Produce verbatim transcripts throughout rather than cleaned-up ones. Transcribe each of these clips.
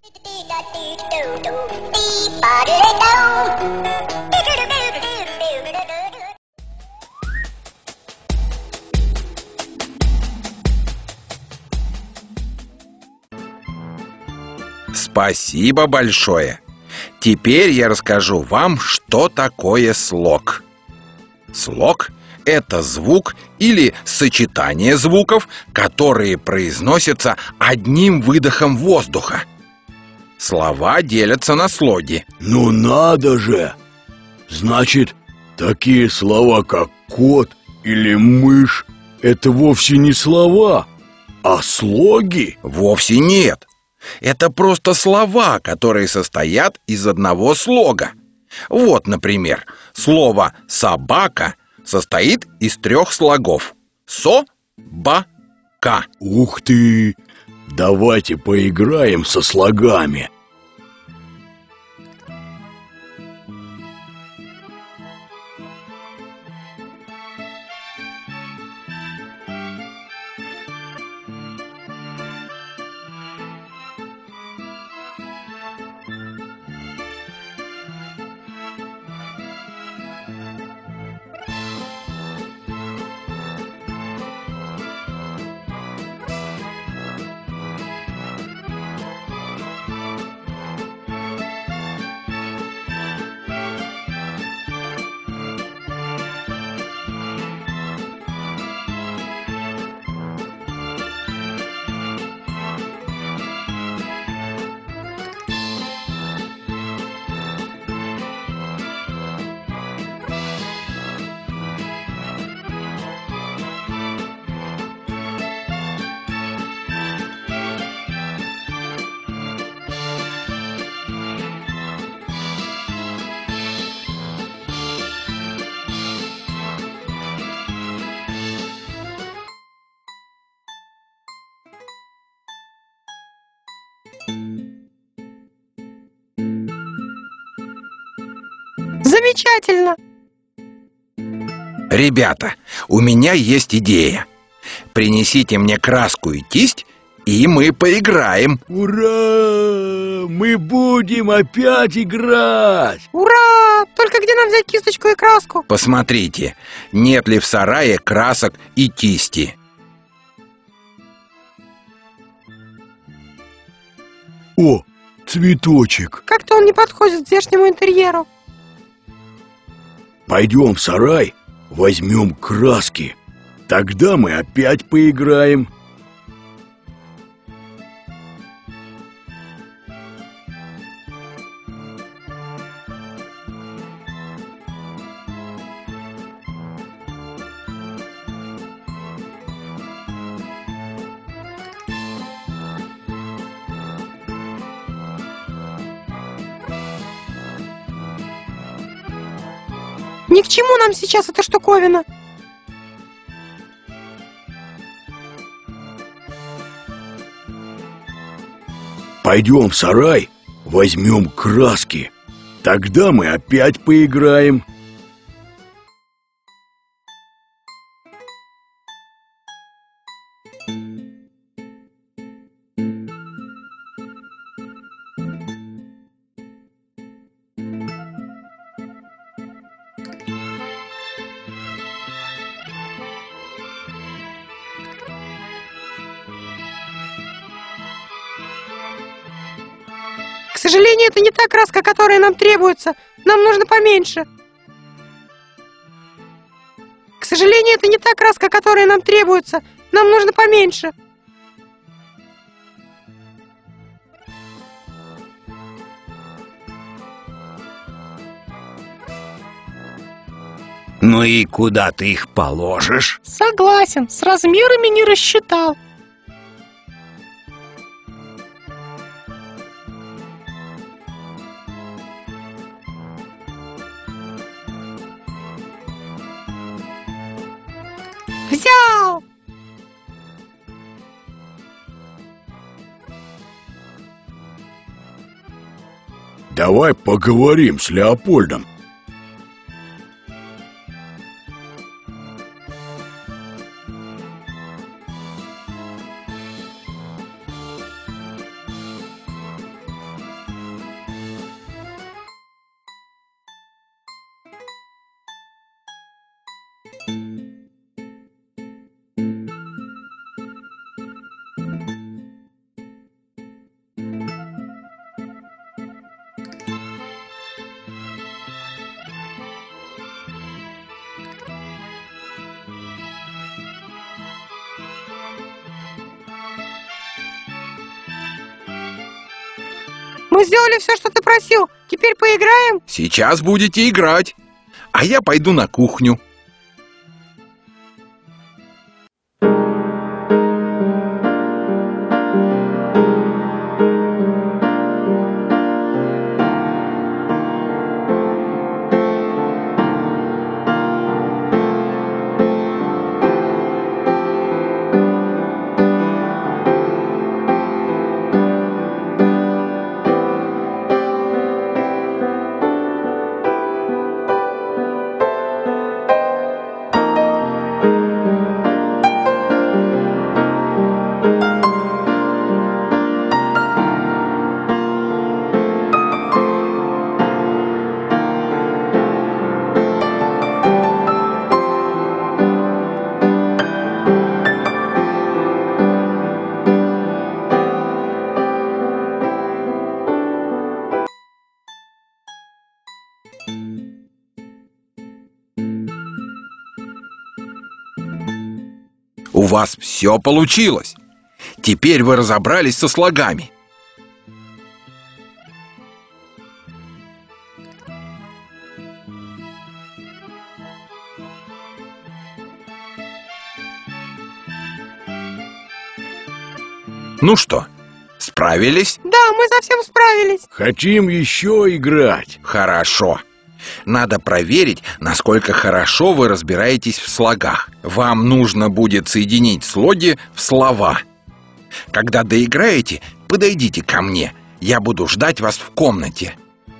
Спасибо большое. Теперь я расскажу вам, что такое слог. Слог — это звук или сочетание звуков, которые произносятся одним выдохом воздуха. Слова делятся на слоги. Ну надо же! Значит, такие слова, как кот или мышь, это вовсе не слова, а слоги? Вовсе нет. Это просто слова, которые состоят из одного слога. Вот, например, слово «собака» состоит из трех слогов. Со-ба-ка. Ух ты! Давайте поиграем со слогами. Замечательно! Ребята, у меня есть идея. Принесите мне краску и кисть, и мы поиграем. Ура! Мы будем опять играть! Ура! Только где нам взять кисточку и краску? Посмотрите, нет ли в сарае красок и кисти. О, цветочек! Как-то он не подходит к здешнему интерьеру. Пойдем в сарай, возьмем краски. Тогда мы опять поиграем. Ни к чему нам сейчас эта штуковина. Пойдем в сарай, возьмем краски. Тогда мы опять поиграем. К сожалению, это не та краска, которая нам требуется. Нам нужно поменьше. К сожалению, это не та краска, которая нам требуется. Нам нужно поменьше. Ну и куда ты их положишь? Согласен, с размерами не рассчитал. Взял! Давай поговорим с Леопольдом. Мы сделали все, что ты просил. Теперь поиграем? Сейчас будете играть. А я пойду на кухню. У вас все получилось. Теперь вы разобрались со слогами. Ну что, справились? Да, мы совсем справились. Хотим еще играть. Хорошо. Надо проверить, насколько хорошо вы разбираетесь в слогах. Вам нужно будет соединить слоги в слова. Когда доиграете, подойдите ко мне. Я буду ждать вас в комнате.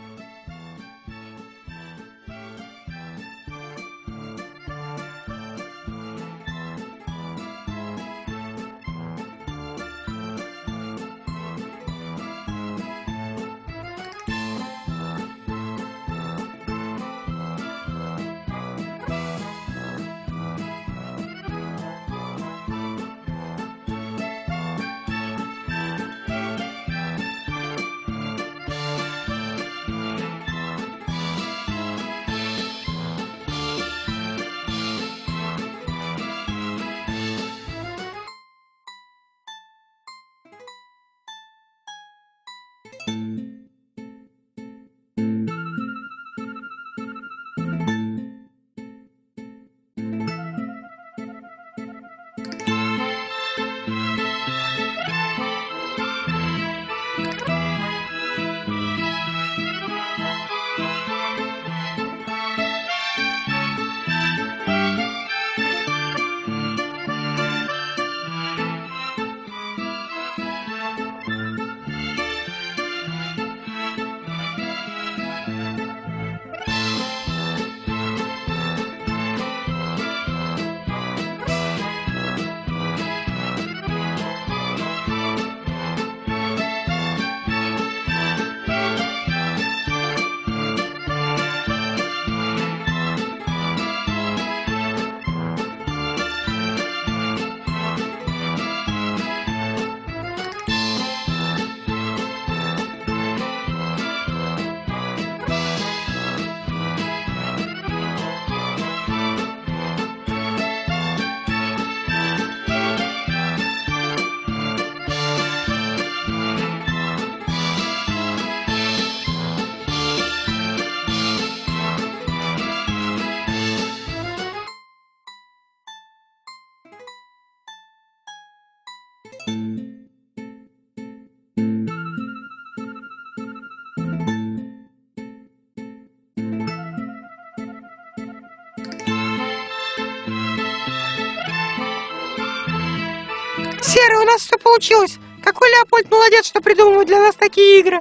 Серый, у нас все получилось. Какой Леопольд молодец, что придумывает для нас такие игры.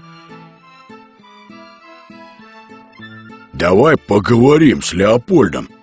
Давай поговорим с Леопольдом.